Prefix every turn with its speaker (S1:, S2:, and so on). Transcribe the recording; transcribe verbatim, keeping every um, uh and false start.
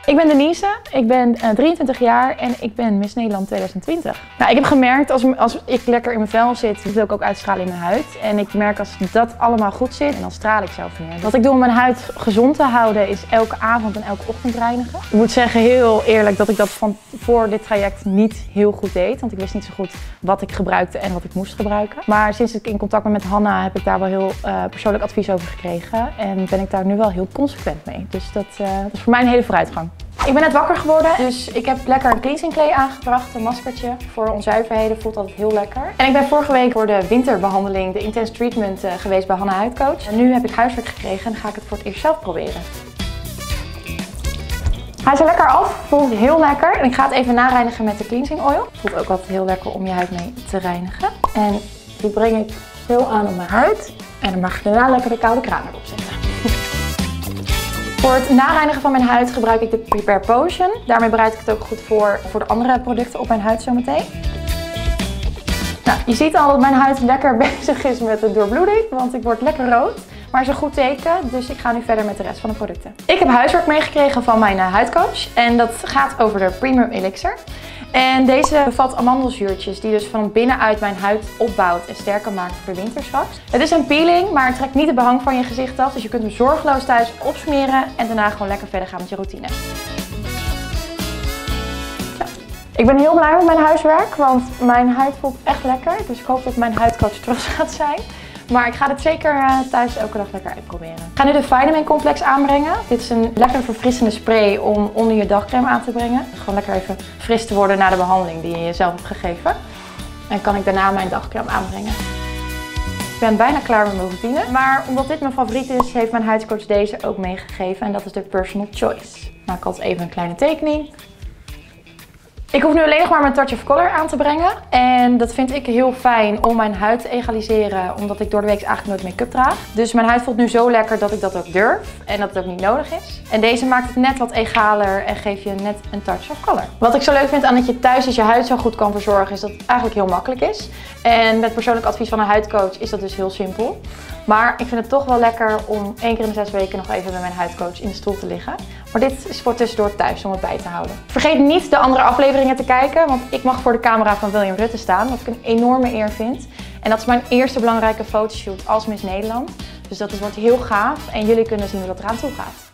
S1: Ik ben Denise, ik ben uh, drieëntwintig jaar en ik ben Miss Nederland tweeduizend twintig. Nou, ik heb gemerkt als, als ik lekker in mijn vel zit, wil ik ook uitstralen in mijn huid. En ik merk als dat allemaal goed zit, en dan straal ik zelf meer. Wat ik doe om mijn huid gezond te houden is elke avond en elke ochtend reinigen. Ik moet zeggen heel eerlijk dat ik dat van voor dit traject niet heel goed deed. Want ik wist niet zo goed wat ik gebruikte en wat ik moest gebruiken. Maar sinds ik in contact ben met Hanna heb ik daar wel heel uh, persoonlijk advies over gekregen. En ben ik daar nu wel heel consequent mee. Dus dat, uh, dat is voor mij een hele vooruitgang. Ik ben net wakker geworden, dus ik heb lekker een cleansing clay aangebracht, een maskertje. Voor onzuiverheden voelt altijd heel lekker. En ik ben vorige week voor de winterbehandeling, de Intense Treatment, uh, geweest bij Hanna Huidcoach. En nu heb ik huiswerk gekregen en dan ga ik het voor het eerst zelf proberen. Hij is er lekker af, voelt heel lekker. En ik ga het even nareinigen met de cleansing oil. Het voelt ook altijd heel lekker om je huid mee te reinigen. En die breng ik heel aan op mijn huid. En dan mag ik daarna lekker de koude kraan erop zetten. Voor het nareinigen van mijn huid gebruik ik de Prepare Potion. Daarmee bereid ik het ook goed voor voor de andere producten op mijn huid zometeen. Nou, je ziet al dat mijn huid lekker bezig is met de doorbloeding, want ik word lekker rood. Maar het is een goed teken, dus ik ga nu verder met de rest van de producten. Ik heb huiswerk meegekregen van mijn huidcoach en dat gaat over de Premium Elixir. En deze bevat amandelzuurtjes die dus van binnenuit mijn huid opbouwt en sterker maakt voor de winter straks. Het is een peeling, maar het trekt niet de behang van je gezicht af. Dus je kunt hem zorgeloos thuis opsmeren en daarna gewoon lekker verder gaan met je routine. Zo. Ik ben heel blij met mijn huiswerk, want mijn huid voelt echt lekker. Dus ik hoop dat mijn huidcoach trots gaat zijn. Maar ik ga dit zeker thuis elke dag lekker uitproberen. Ik ga nu de Vitamin Complex aanbrengen. Dit is een lekker verfrissende spray om onder je dagcreme aan te brengen. Gewoon lekker even fris te worden na de behandeling die je jezelf hebt gegeven. En kan ik daarna mijn dagcreme aanbrengen. Ik ben bijna klaar met mijn routine. Maar omdat dit mijn favoriet is, heeft mijn huidcoach deze ook meegegeven. En dat is de Personal Choice. Ik maak altijd even een kleine tekening. Ik hoef nu alleen nog maar mijn Touch of Color aan te brengen. En dat vind ik heel fijn om mijn huid te egaliseren, omdat ik door de week eigenlijk nooit make-up draag. Dus mijn huid voelt nu zo lekker dat ik dat ook durf en dat het ook niet nodig is. En deze maakt het net wat egaler en geeft je net een Touch of Color. Wat ik zo leuk vind aan dat je thuis dus je huid zo goed kan verzorgen, is dat het eigenlijk heel makkelijk is. En met persoonlijk advies van een huidcoach is dat dus heel simpel. Maar ik vind het toch wel lekker om één keer in de zes weken nog even met mijn huidcoach in de stoel te liggen. Maar dit is voor tussendoor thuis om het bij te houden. Vergeet niet de andere afleveringen te kijken, want ik mag voor de camera van William Rutte staan, wat ik een enorme eer vind. En dat is mijn eerste belangrijke fotoshoot als Miss Nederland. Dus dat wordt heel gaaf en jullie kunnen zien hoe dat eraan toe gaat.